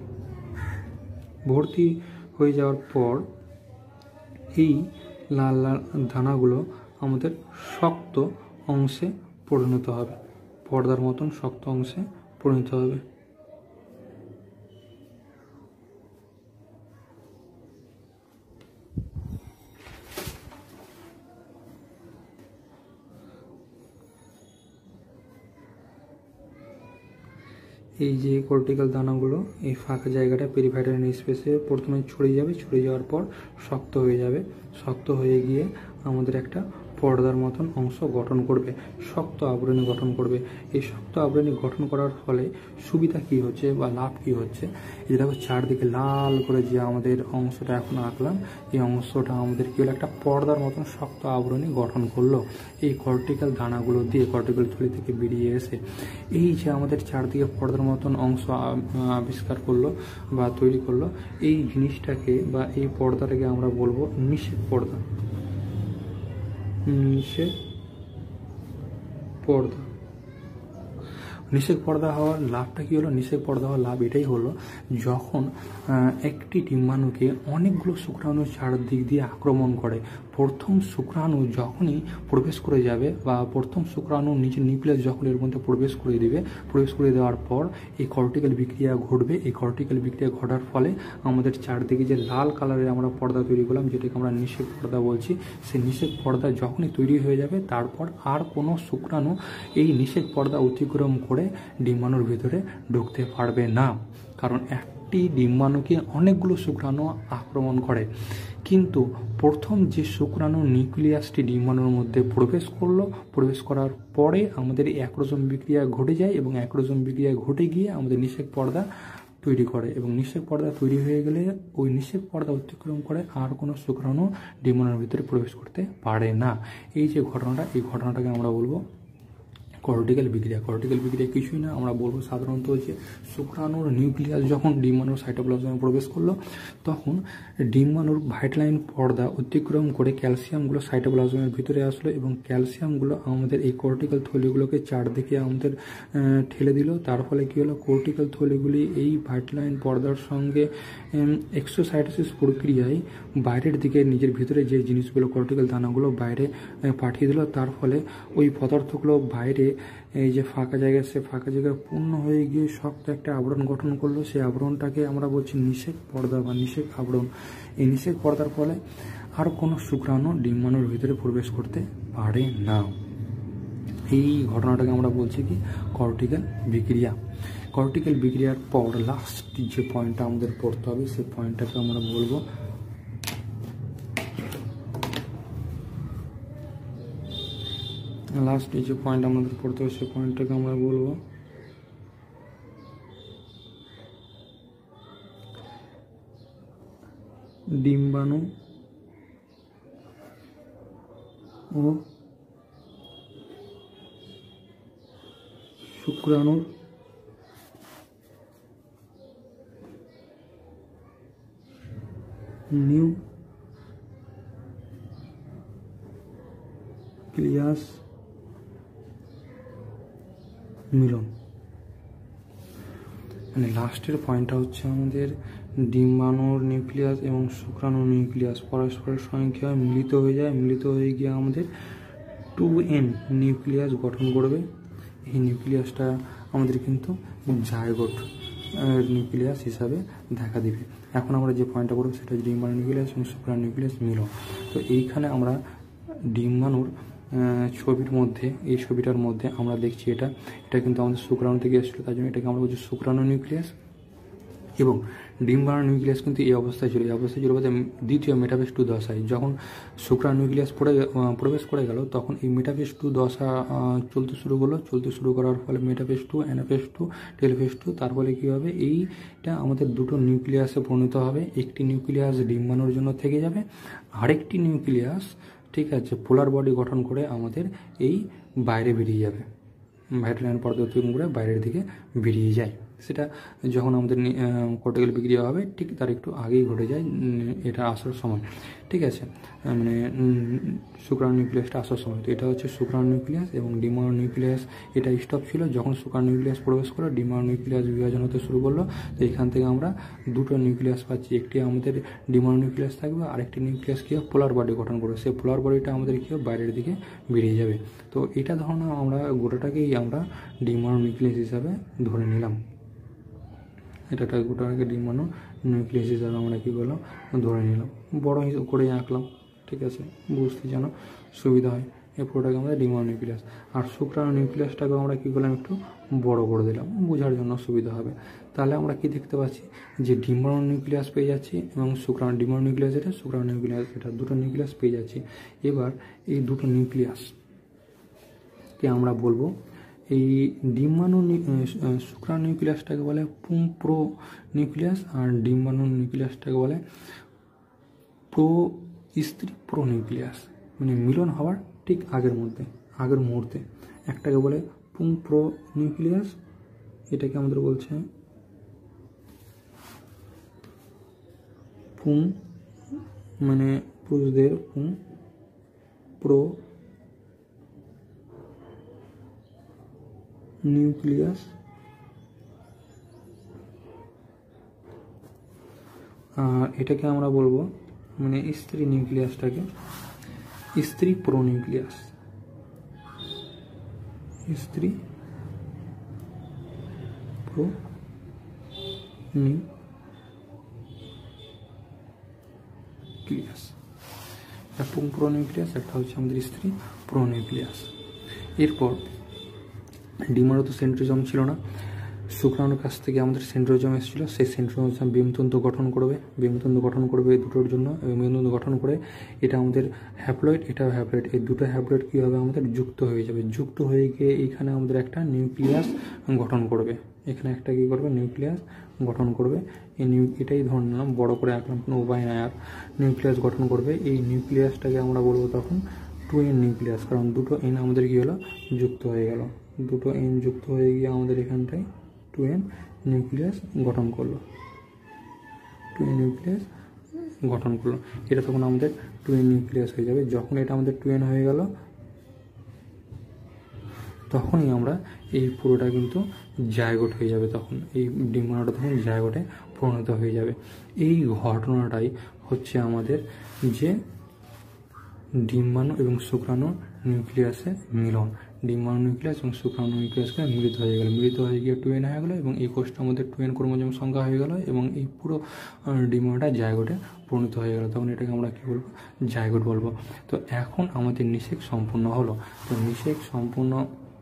ভর্তি হয়ে যাওয়ার পর এই লাল লাল দানাগুলো আমাদের শক্ত অংশে পরিণত হবে, পর্দার মতন শক্ত অংশে পরিণত হবে। এই যে কর্টিক্যাল দানাগুলো এই ফাঁকা জায়গাটা পেরিভাইটাল স্পেসে প্রথমে ছড়িয়ে যাবে, ছড়িয়ে যাওয়ার পর শক্ত হয়ে যাবে, শক্ত হয়ে গিয়ে আমাদের একটা পর্দার মতন অংশ গঠন করবে, শক্ত আবরণী গঠন করবে। এই শক্ত আবরণী গঠন করার ফলে সুবিধা কি হচ্ছে বা লাভ কি হচ্ছে, এই দেখো চারদিকে লাল করে যে আমাদের অংশটা এখন আঁকলাম, এই অংশটা আমাদের কি হলো, একটা পর্দার মতন শক্ত আবরণী গঠন করলো এই কর্টিক্যাল দানাগুলো দিয়ে, কর্টিক্যাল থলি থেকে বেরিয়ে এসে। এই যে আমাদের চারদিকে পর্দার মতন অংশ আবিষ্কার করলো বা তৈরি করলো, এই জিনিসটাকে বা এই পর্দাটাকে আমরা বলবো নিষেক পর্দা। নিষেক পর্দা। নিষেক পর্দা হওয়ার লাভটা কি হলো, নিষেক পর্দা হওয়ার লাভ এটাই হলো, যখন একটি ডিম্বাণুকে অনেকগুলো শুক্রাণু চারদিক দিয়ে আক্রমণ করে, প্রথম শুক্রাণু যখনই প্রবেশ করে যাবে বা প্রথম শুক্রাণু নিজের নিউক্লিয়াস যখন এর মধ্যে প্রবেশ করে দিবে, প্রবেশ করে দেওয়ার পর এই কর্টিক্যাল বিক্রিয়া ঘটবে। এই কর্টিক্যাল বিক্রিয়া ঘটার ফলে আমাদের চারদিকে যে লাল কালারের আমরা পর্দা তৈরি করলাম, যেটাকে আমরা নিষেক পর্দা বলছি, সেই নিষেক পর্দা যখনই তৈরি হয়ে যাবে, তারপর আর কোনো শুক্রাণু এই নিষেক পর্দা অতিক্রম করে ডিম্বাণুর ভিতরে ঢুকতে পারবে না। কারণ একটি ডিম্বাণুকে অনেকগুলো শুক্রাণু আক্রমণ করে, কিন্তু প্রথম যে শুক্রাণু নিউক্লিয়াসটি ডিম্বাণুর মধ্যে প্রবেশ করলো, প্রবেশ করার পরে আমাদের একরোজম বিক্রিয়া ঘটে যায় এবং একরোজম বিক্রিয়া ঘটে গিয়ে আমাদের নিষেক পর্দা তৈরি করে, এবং নিষেক পর্দা তৈরি হয়ে গেলে ওই নিষেক পর্দা অতিক্রম করে আর কোনো শুক্রাণু ডিম্বাণুর ভিতরে প্রবেশ করতে পারে না। এই যে ঘটনাটা, এই ঘটনাটাকে আমরা বলবো কর্টিক্যাল বিক্রিয়া। কর্টিক্যাল বিক্রিয়া কিছুই না, আমরা বলবো সাধারণত যে শুক্রাণুর নিউক্লিয়াস যখন ডিম্বাণুর সাইটোপ্লাজমে প্রবেশ করলো, তখন ডিম্বাণুর ভাইটালাইন পর্দা অতিক্রম করে ক্যালসিয়ামগুলো সাইটোপ্লাজমের ভিতরে আসলো, এবং ক্যালসিয়ামগুলো আমাদের এই কর্টিক্যাল থলিগুলোকে চারদিকে আমাদের ঠেলে দিল। তার ফলে কী হলো, কর্টিক্যাল থলিগুলি এই ভাইটালাইন পর্দার সঙ্গে এক্সোসাইটোসিস প্রক্রিয়ায় বাইরের দিকে নিজের ভিতরে যে জিনিসগুলো কর্টিক্যাল দানাগুলো বাইরে পাঠিয়ে দিল, তার ফলে ওই পদার্থগুলো বাইরে এই যে ফাঁকা জায়গা, সে ফাঁকা জায়গা পূর্ণ হয়ে গিয়ে শক্ত একটা আবরণ গঠন করলো। সেই আবরণটাকে আমরা বলছি নিষেক পর্দা বা নিষেক আবরণ। এই নিষেক পর্দার ফলে আর কোনো শুক্রাণু ডিম্বাণুর ভিতরে প্রবেশ করতে পারে না। এই ঘটনাটাকে আমরা বলছি কি কর্টিক্যাল বিক্রিয়া। কর্টিক্যাল বিক্রিয়ার পর লাস্ট যে পয়েন্টটা আমাদের পড়তে হবে, সেই পয়েন্টটাকে আমরা বলবো লাস্ট যে পয়েন্ট আমাদের পড়তে হবে সেই পয়েন্টটাকে আমরা বলবো ডিম্বাণু ও শুক্রাণুর নিউক্লিয়াস মিলন। মানে লাস্টের পয়েন্টটা হচ্ছে আমাদের ডিম্বাণুর নিউক্লিয়াস এবং শুক্রাণুর নিউক্লিয়াস পরস্পরের সঙ্গে কী হয়, মিলিত হয়ে যায়। মিলিত হয়ে গিয়ে আমাদের টু এন নিউক্লিয়াস গঠন করবে। এই নিউক্লিয়াসটা আমাদের কিন্তু জাইগোট নিউক্লিয়াস হিসাবে দেখা দিবে। এখন আমরা যে পয়েন্টটা করবো সেটা ডিম্বাণু নিউক্লিয়াস এবং শুক্রাণু নিউক্লিয়াস মিলন। তো এইখানে আমরা ডিম্বাণুর ছবির মধ্যে, এই ছবিটার মধ্যে আমরা দেখছি এটা এটা কিন্তু আমাদের শুক্রাণু থেকে এসেছিলো, তার জন্য এটাকে আমরা বলছি শুক্রাণু নিউক্লিয়াস। এবং ডিম্বাণু নিউক্লিয়াস কিন্তু এই অবস্থায় ছিল, এই অবস্থায় ছিল বলতে দ্বিতীয় মেটাফেজ টু দশায় যখন শুক্রাণু নিউক্লিয়াস পড়ে প্রবেশ করে গেল, তখন এই মেটাফেজ টু দশা চলতে শুরু করলো। চলতে শুরু করার ফলে metaphase two, anaphase two, telophase two, তার ফলে কী হবে, এইটা আমাদের দুটো নিউক্লিয়াসে পরিণত হবে। একটি নিউক্লিয়াস ডিম্বাণুর জন্য থেকে যাবে, আরেকটি নিউক্লিয়াস ঠিক আছে পোলার বডি গঠন করে আমাদের এই বাইরে বেরিয়ে যাবে, ভাইটালাইন পর্দা অতিক্রম করে বাইরের দিকে বেরিয়ে যায়। সেটা যখন আমাদের কর্টিক্যাল বিক্রিয়া হবে ঠিক তার একটু আগেই ঘটে যায়, এটা আসার সময় ঠিক আছে, মানে শুক্রাণু নিউক্লিয়াসটা আসার সময়। তো এটা হচ্ছে শুক্রাণু নিউক্লিয়াস এবং ডিম্বাণু নিউক্লিয়াস এটা স্টপ ছিল। যখন শুক্রাণু নিউক্লিয়াস প্রবেশ করলো, ডিম্বাণু নিউক্লিয়াস বিভাজন হতে শুরু করলো। তো এখান থেকে আমরা দুটো নিউক্লিয়াস পাচ্ছি, একটি আমাদের ডিম্বাণু নিউক্লিয়াস থাকবে, আরেকটি নিউক্লিয়াস কী পোলার বডি গঠন করবে। সেই পোলার বডিটা আমাদের কী বাইরের দিকে বেরিয়ে যাবে। তো এটা ধরুন আমরা গোটাটাকেই আমরা ডিম্বাণু নিউক্লিয়াস হিসাবে ধরে নিলাম। এটাটা গোটাটাকে ডিম্বাণু নিউক্লিয়াস হিসাবে আমরা কী করলাম, ধরে নিলাম, বড় হিসেবে করে আঁকলাম ঠিক আছে, বুঝতে যেন সুবিধা হয়। এই পুরোটাকে আমরা ডিম্বাণু নিউক্লিয়াস। আর শুক্রাণু নিউক্লিয়াসটাকে আমরা কী করলাম, একটু বড় করে দিলাম, বোঝার জন্য সুবিধা হবে। তাহলে আমরা কি দেখতে পাচ্ছি যে ডিম্বাণু নিউক্লিয়াস পেয়ে যাচ্ছি এবং শুক্রাণু ডিম্বাণু নিউক্লিয়াস এটা, শুক্রাণু নিউক্লিয়াস এটা, দুটো নিউক্লিয়াস পেয়ে যাচ্ছি। এবার এই দুটো নিউক্লিয়াসকে আমরা বলবো, এই ডিম্বাণু শুক্রাণু নিউক্লিয়াসটাকে বলে পুংপ্রো নিউক্লিয়াস আর ডিম্বাণু নিউক্লিয়াসটাকে বলে প্রো স্ত্রী প্রো নিউক্লিয়াস। মানে মিলন হওয়ার ঠিক আগের মধ্যে আগের মুহূর্তে একটাকে বলে পুংপ্রো নিউক্লিয়াস, এটাকে আমাদের বলছে পুং, মানে পুরুষদের পুং প্রো নিউক্লিয়াস, আর এটাকে আমরা বলবো মানে স্ত্রী নিউক্লিয়াসটাকে স্ত্রী প্রো নিউক্লিয়াস, স্ত্রী প্রো নিউক্লিয়াস। একটা পুং প্রো নিউক্লিয়াস, একটা হচ্ছে আমাদের স্ত্রী প্রো নিউক্লিয়াস। এরপর ডিম্বাণু তো সেন্ট্রোজোম ছিল না, শুক্রাণুর কাছ থেকে আমাদের সেন্ট্রোজোম এসেছিল। সেই সেন্ট্রোজোম বিমতন্তু গঠন করবে, বিমতন্তু গঠন করবে দুটোর জন্য, এবং বিমতন্তু গঠন করে এটা আমাদের হ্যাপ্লয়েড, এটাও হ্যাপ্লয়েড, এই দুটো হ্যাপ্লয়েড কী হবে আমাদের যুক্ত হয়ে যাবে। যুক্ত হয়ে গিয়ে এইখানে আমাদের একটা নিউক্লিয়াস গঠন করবে, এখানে একটা কী করবে নিউক্লিয়াস গঠন করবে। এই নিউ এটাই ধরে নিলাম, বড়ো করে আঁকলাম, কোনো উপায় নাই আর। নিউক্লিয়াস গঠন করবে, এই নিউক্লিয়াসটাকে আমরা বলবো তখন টু এন নিউক্লিয়াস, কারণ দুটো এন আমাদের কী হলো যুক্ত হয়ে গেল, দুটো এন যুক্ত হয়ে গিয়ে আমাদের এখানটায় টু এন নিউক্লিয়াস গঠন করলো, টু এন নিউক্লিয়াস গঠন করলো। এটা তখন আমাদের টু এন নিউক্লিয়াস হয়ে যাবে। যখন এটা আমাদের টু এন হয়ে গেল তখনই আমরা এই পুরোটা কিন্তু জায়গোট হয়ে যাবে, তখন এই ডিম্বাণুটা তখন জায়গোটে পরিণত হয়ে যাবে। এই ঘটনাটাই হচ্ছে আমাদের যে ডিম্বাণু এবং শুক্রাণু নিউক্লিয়াসের মিলন। ডিম্বাণু নিউক্লিয়াস এবং শুক্রাণু নিউক্লিয়াসকে মিলিত হয়ে গেল, মিলিত হয়ে গিয়ে টু এন হয়ে গেলো, এবং এই কোষটার মধ্যে টু এন ক্রোমোজোম সংখ্যা হয়ে গেল, এবং এই পুরো ডিম্বাণুটা জায়গোটে পরিণত হয়ে গেল। তখন এটাকে আমরা কী বলবো, জায়গোট বলবো। তো এখন আমাদের নিষেক সম্পূর্ণ হলো। তো নিষেক সম্পূর্ণ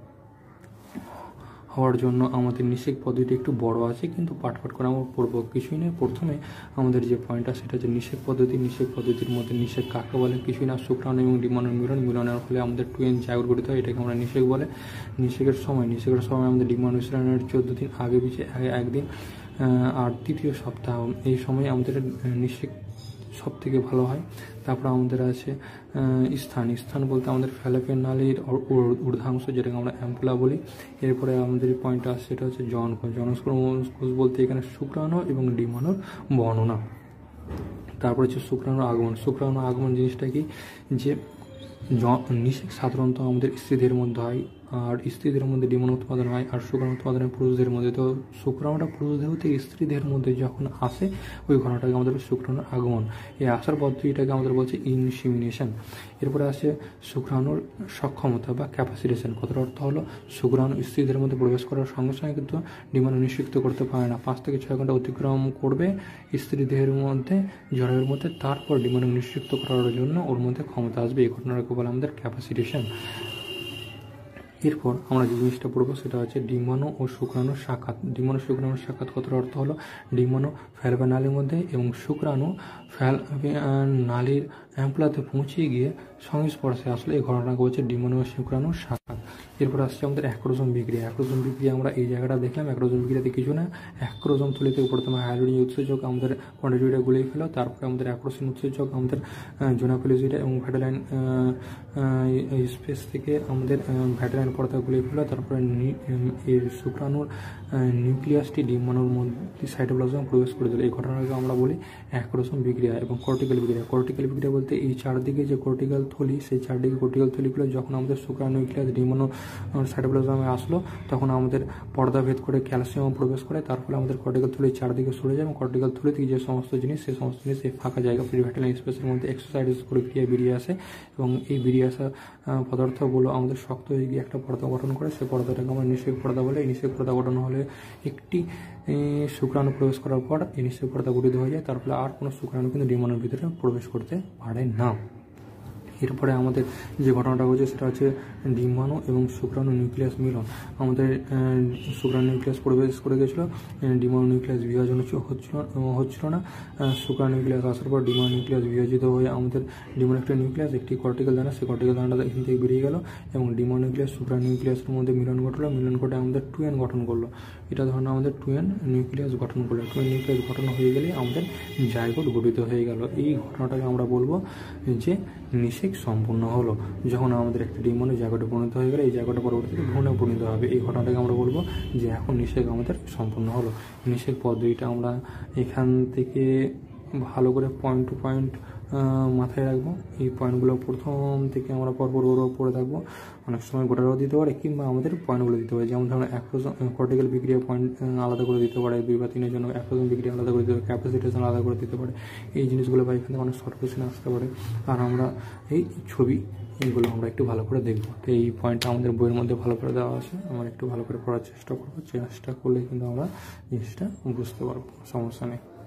হওয়ার জন্য আমাদের নিষেক পদ্ধতি একটু বড় আছে, কিন্তু পাঠ পাঠ করে আমরা পড়বো কিছুই নেই। প্রথমে আমাদের যে পয়েন্টটা সেটা হচ্ছে নিষেক পদ্ধতি। নিষেক পদ্ধতির মধ্যে নিষেক কাকে বলে, কিছুই না শুক্রাণু এবং ডিম্বাণুর মিলন, মিলনের ফলে আমাদের টু এন জায়গোট গঠিত হয়, এটাকে আমরা নিষেক বলে। নিষেকের সময় নিষেকের সময় আমাদের ডিম্বাণু মিশ্রণের চোদ্দ দিন আগে পিছিয়ে একদিন আর তৃতীয় সপ্তাহ, এই সময় আমাদের নিষেক সব থেকে ভালো হয়। তারপর আমাদের আছে স্থান, স্থান বলতে আমাদের ফ্যালোপিয়ান নালীর ঊর্ধ্বাংশ, যেটাকে আমরা অ্যাম্পুলা বলি। এরপরে আমাদের পয়েন্টটা আছে সেটা হচ্ছে জনকোষ। জনকোষ বলতে এখানে শুক্রাণু এবং ডিম্বাণুর বর্ণনা। তারপর হচ্ছে শুক্রাণুর আগমন। শুক্রাণুর আগমন জিনিসটা কি, যে নিষেক সাধারণত আমাদের স্ত্রীদের মধ্যে হয়, আর স্ত্রীদের মধ্যে ডিম্বাণু উৎপাদন হয়, আর শুক্রাণু উৎপাদন হয় পুরুষদের মধ্যে। তো শুক্রাণুটা পুরুষদের হতে স্ত্রীদের মধ্যে যখন আসে, ওই ঘটনাটাকে আমাদের শুক্রাণুর আগমন। এই আসার পদ্ধতিটাকে আমাদের বলছে ইনসিমিনেশন। এরপরে আসে শুক্রাণুর সক্ষমতা বা ক্যাপাসিটেশন। কথার অর্থ হলো শুক্রাণু স্ত্রীদের মধ্যে প্রবেশ করার সঙ্গে সঙ্গে কিন্তু ডিম্বাণু নিষিক্ত করতে পারে না, পাঁচ থেকে ছয় ঘন্টা অতিক্রম করবে স্ত্রী দেহের মধ্যে, জরায়ুর মধ্যে, তারপর ডিম্বাণু নিষিক্ত করার জন্য ওর মধ্যে ক্ষমতা আসবে। এই ঘটনাটাকে বলে আমাদের ক্যাপাসিটেশন। এরপর আমরা যে জিনিসটা পড়বো সেটা হচ্ছে ডিম্বাণু ও শুক্রাণুর সাক্ষাৎ। ডিম্বাণু শুক্রাণুর সাক্ষাৎ কথার অর্থ হলো ডিম্বাণু ফ্যালোপিয়ান নালীর মধ্যে এবং শুক্রাণু ফ্যালোপিয়ান নালীর অ্যাম্পুলাতে পৌঁছে গিয়ে সংস্পর্শে আসলে এই ঘটনাকে বলছে ডিম্বাণু ও শুক্রাণুর সাক্ষাৎ। এরপর আসছে আমাদের অ্যাক্রোজোম বিক্রিয়া। অ্যাক্রোজোম বিক্রিয়া আমরা এই জায়গাটা দেখলাম। অ্যাক্রোজোম বিক্রিয়াতে কিছু না, অ্যাক্রোজোম থলিতে প্রথমে হাইড্রোজেন উৎসেচক আমাদের কন্ড্রোজোইডা গুলিয়ে ফেলো, তারপরে আমাদের অ্যাক্রোসিন উৎসেচক আমাদের জোনাপোলিজোইডা এবং ভ্যাটেলাইন স্পেস থেকে আমাদের ভ্যাটেলাইন পর্দা গুলিয়ে ফেলো, তারপরে এই শুক্রাণুর নিউক্লিয়াসটি ডিম্বাণুর মধ্যে সাইটোপ্লাজমে প্রবেশ করে দিল। এই ঘটনাকে আমরা বলি অ্যাক্রোজোম বিক্রিয়া। এবং কর্টিক্যাল বিক্রিয়া। কর্টিক্যাল বিক্রিয়া বলতে এই চারদিকে যে কর্টিক্যাল থলি, সেই চারদিকে কর্টিক্যাল থলিগুলো যখন আমাদের শুক্রাণু নিউক্লিয়াস ডিম্বাণু সাইটোপ্লাজমে আসলো, তখন আমাদের পর্দা ভেদ করে ক্যালসিয়াম প্রবেশ করে, তার ফলে আমাদের কর্টিক্যাল থলি চারদিকে সরে যায় এবং কর্টিক্যাল থলি থেকে যে সমস্ত জিনিস, সেই সমস্ত জিনিস এই ফাঁকা জায়গা ভ্যাটেলাইন স্পেসের মধ্যে এক্সারসাইজ প্রক্রিয়া বেরিয়ে আসে, এবং এই বেরিয়ে আসা পদার্থগুলো আমাদের শক্ত হয়ে গিয়ে একটা পর্দা গঠন করে। সেই পর্দাটাকে আমরা নিষেক পর্দা বলে। এই নিষেক পর্দা গঠন হলে একটি শুক্রাণু প্রবেশ করার পর এই নিষেক পর্দা গঠিত হয়ে যায়, তার ফলে আর কোনো শুক্রাণু কিন্তু ডিম্বাণুর ভিতরে প্রবেশ করতে পারে না। এরপরে আমাদের যে ঘটনাটা হচ্ছে সেটা হচ্ছে ডিম্বাণু এবং শুক্রাণু নিউক্লিয়াস মিলন। আমাদের শুক্রাণু নিউক্লিয়াস প্রবেশ করে গেছিলো, ডিম্বাণু নিউক্লিয়াস বিভাজন হচ্ছিল হচ্ছিল না। শুক্রাণু নিউক্লিয়াস আসার পর ডিম্বাণু নিউক্লিয়াস বিভাজিত হয়ে আমাদের ডিম্বাণু একটা নিউক্লিয়াস একটি কর্টিক্যাল দানা, সেই কর্টিক্যাল দানাটা এখান থেকে বেরিয়ে গেল এবং ডিম্বাণু নিউক্লিয়াস শুক্রাণু নিউক্লিয়াসের মধ্যে মিলন ঘটলো। মিলন ঘটে আমাদের টু এন গঠন করলো। এটা ধরনের আমাদের টু এন নিউক্লিয়াস গঠন করলো। টু এন নিউক্লিয়াস গঠন হয়ে গেলে আমাদের জাইগোট গঠিত হয়ে গেল। এই ঘটনাটাকে আমরা বলবো যে নিষেক সম্পূর্ণ হলো। যখন আমাদের একটা ডিম্বাণু জায়গাটা পরিণত হয়ে গেলে এই জায়গাটা পরবর্তীতে ভ্রূণে পরিণত হবে। এই ঘটনাটাকে আমরা বলবো যে এখন নিষেক আমাদের সম্পূর্ণ হলো। নিষেক পদ্ধতিটা আমরা এখান থেকে ভালো করে পয়েন্ট টু পয়েন্ট মাথায় রাখবো। এই পয়েন্টগুলো প্রথম থেকে আমরা পরপর পড়ে থাকবো। অনেক সময় গোটাটাও দিতে পারে কিংবা আমাদের পয়েন্টগুলো দিতে পারে। যেমন ধরুন অ্যাক্রোজন কর্টিক্যাল বিক্রিয়া পয়েন্ট আলাদা করে দিতে পারে, দুই বা তিনের জন্য অ্যাক্রোজন বিক্রিয়া আলাদা করে দিতে পারে, ক্যাপাসিটেশন আলাদা করে দিতে পারে। এই জিনিসগুলো বা এখান থেকে অনেক শর্ট কোয়েশ্চেন আসতে পারে। আর আমরা এই ছবি এইগুলো আমরা একটু ভালো করে দেখবো। তো এই পয়েন্টটা আমাদের বইয়ের মধ্যে ভালো করে দেওয়া আছে, আমরা একটু ভালো করে পড়ার চেষ্টা করবো। চেষ্টা করলে কিন্তু আমরা জিনিসটা বুঝতে পারবো, সমস্যা নেই।